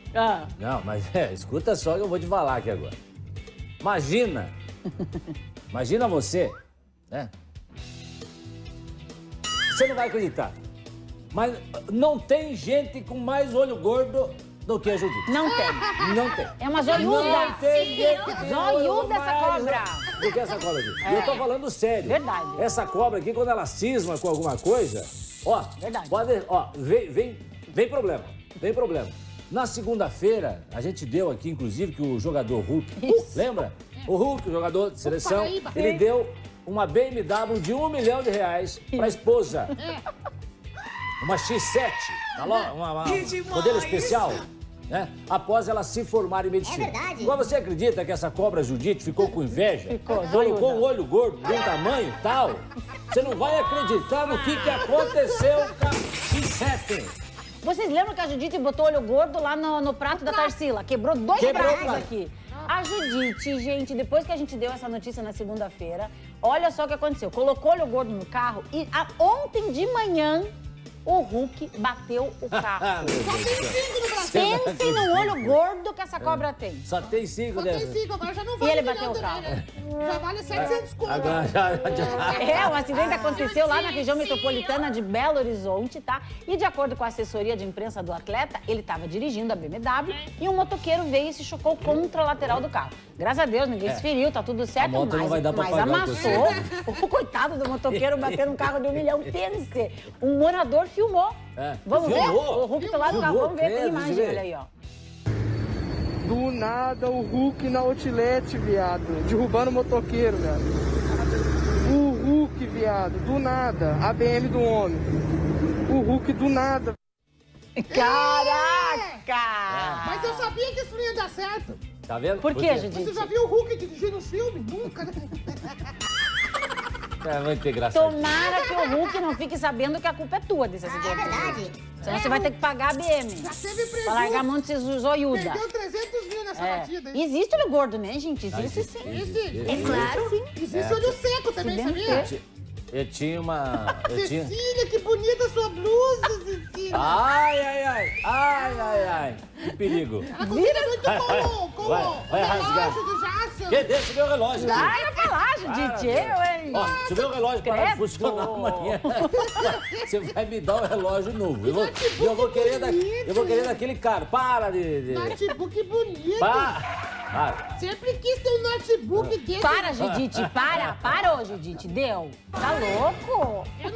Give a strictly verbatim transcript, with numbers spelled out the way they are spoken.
Ah. Não, mas é, escuta só que eu vou te falar aqui agora. Imagina, imagina você, né? Você não vai acreditar, mas não tem gente com mais olho gordo do que a Judite. Não tem. Não tem. É uma zoiuda. Não tem gente que tem Zoiuda olho essa mais cobra. do que essa cobra aqui. É. E eu tô falando sério. Verdade. Essa cobra aqui, quando ela cisma com alguma coisa, ó, Verdade. pode, ó, vem, vem, vem problema, vem problema. Na segunda-feira, a gente deu aqui, inclusive, que o jogador Hulk, Isso. lembra? O Hulk, o jogador de seleção, Paraíba. ele deu uma B M W de um milhão de reais pra esposa. Uma X sete, tá lá, uma, uma, um modelo especial, né? Após ela se formar em medicina. É verdade. Agora, você acredita que essa cobra Judite ficou com inveja? Ficou, Colocou zoiuda. um olho gordo de um tamanho tal? Você não vai acreditar no que, que aconteceu com a X sete. Vocês lembram que a Judite botou olho gordo lá no, no prato da Tarsila? Quebrou dois Quebrou o pratos prato. aqui. A Judite, gente, depois que a gente deu essa notícia na segunda-feira, olha só o que aconteceu. Colocou olho gordo no carro e a, ontem de manhã o Hulk bateu o carro. Ah, meu Só Deus tem do céu. cinco no Brasil. Pensem no olho gordo que essa cobra tem. Só tem cinco Só tem dessas. cinco, agora já não E vale ele um bateu milhão o também, carro. né? Já vale setecentos conto. Agora já, já. É, o acidente aconteceu lá na região metropolitana de Belo Horizonte, tá? E de acordo com a assessoria de imprensa do atleta, ele estava dirigindo a B M W e um motoqueiro veio e se chocou contra a lateral do carro. Graças a Deus, ninguém É. se feriu, tá tudo certo, moto não mas, vai dar pra mas pagar o amassou. O coitado do motoqueiro batendo um carro de um milhão. Pense, um morador filmou. É. Vamos ver? Filmou? O Hulk tá lá no carro, Filmou, vamos ver com a credo, imagem, deixa eu ver. olha aí, ó. Do nada, o Hulk na outlet, viado. Derrubando o motoqueiro, viado. O Hulk, viado. Do nada. A B M do homem. O Hulk do nada. Caraca! Mas eu sabia que isso não ia dar certo. Tá vendo? Por quê, Você Judite? já viu o Hulk dirigindo os filmes? Nunca, né? É muito engraçado. Tomara que o Hulk não fique sabendo que a culpa é tua desse acidente. É verdade. Senão você vai ter que pagar a B M. Já teve prejuízo. Pra largar um monte de zoiuda. Perdeu trezentos mil nessa É. batida, hein? Existe olho gordo, né, gente? Ah, Existe existe, sim. existe, Existe. É claro, sim. Existe olho seco também, Se bem sabia? ter. Eu tinha uma... Eu tinha... Cecília, que bonita a sua blusa, Cecília. Ai, ai, ai, ai, ai, ai. Que perigo. Ela combina muito com, o- com Vai, o vai relógio rasgar. do Jackson. Que deixa o meu relógio aqui. Larga pra lá, Judite. Eu, hein? Ó, se o meu relógio parar de credo. funcionar amanhã, você vai me dar um relógio novo. Eu vou, eu vou, querer, da, eu vou querer daquele cara. Para de... de... Notebook bonito. Para. Para. Sempre quis ter um notebook desse. Para, Judite. Para. Parou, Judite. Deu. Tá louco?